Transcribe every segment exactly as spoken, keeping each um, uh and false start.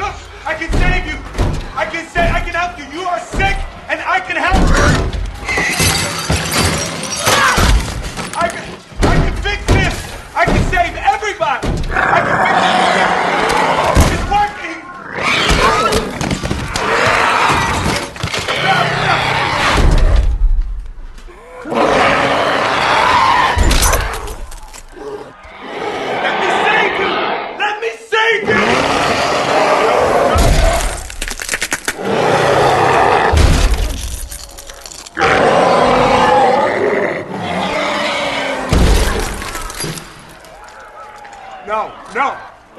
Look, I can save you. I can say I can help you. You are sick, and I can help you. I can, I can fix this. I can save everybody. I can fix this. It's working. Let me save you. Let me save you. No, no.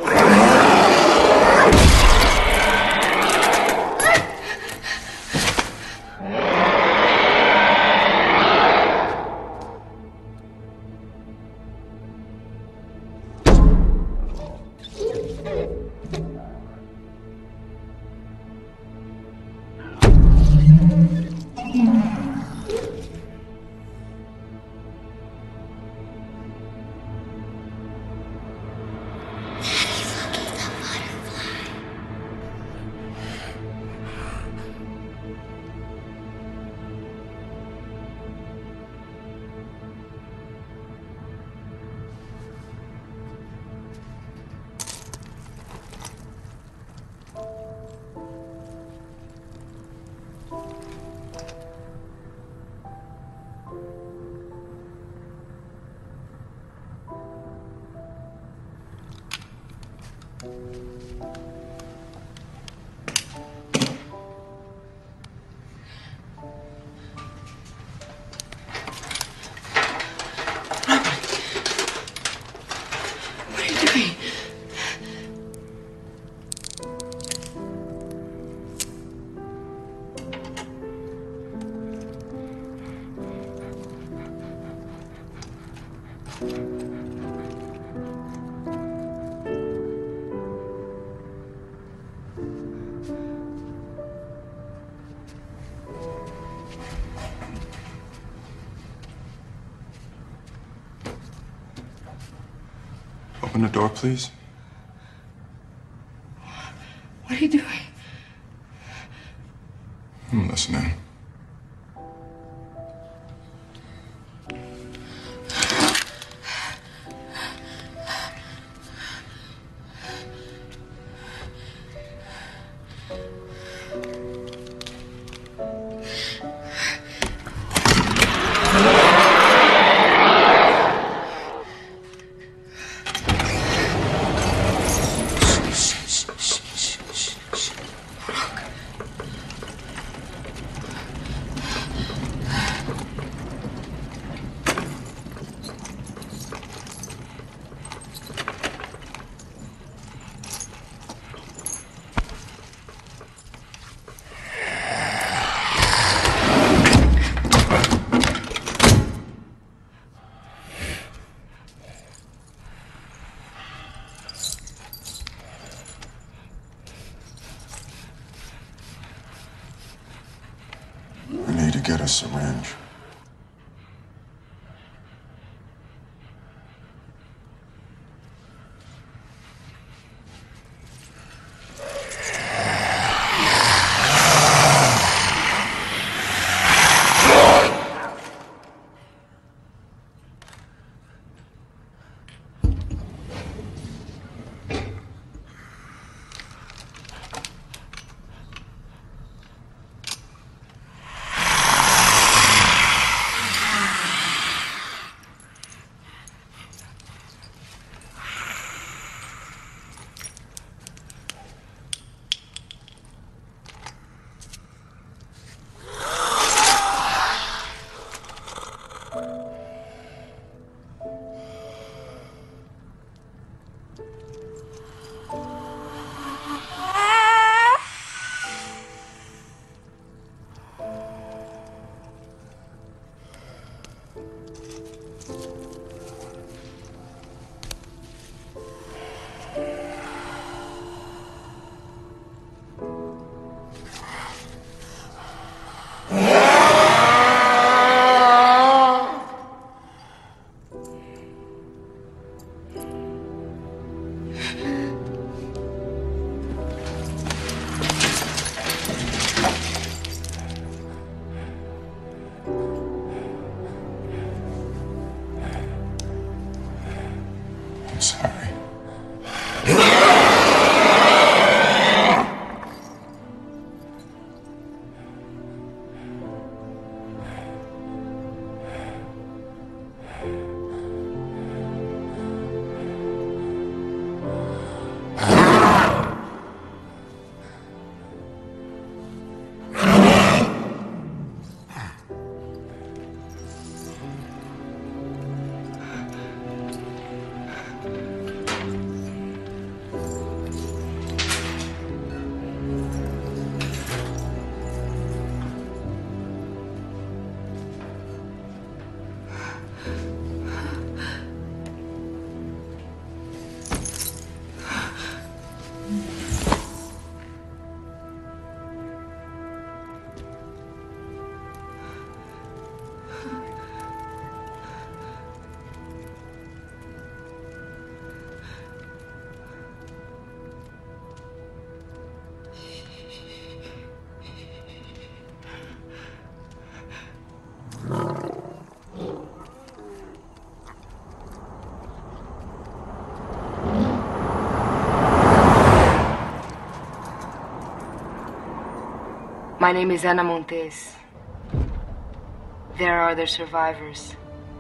Open the door, please. What are you doing? I'm listening. We need to get a syringe. My name is Ana Montes. There are other survivors.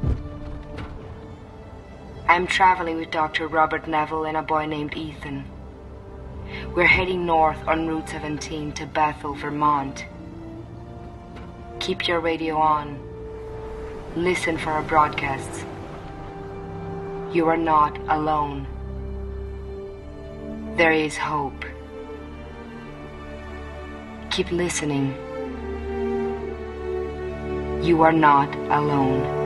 I'm traveling with Doctor Robert Neville and a boy named Ethan. We're heading north on Route seventeen to Bethel, Vermont. Keep your radio on. Listen for our broadcasts. You are not alone. There is hope. Keep listening. You are not alone.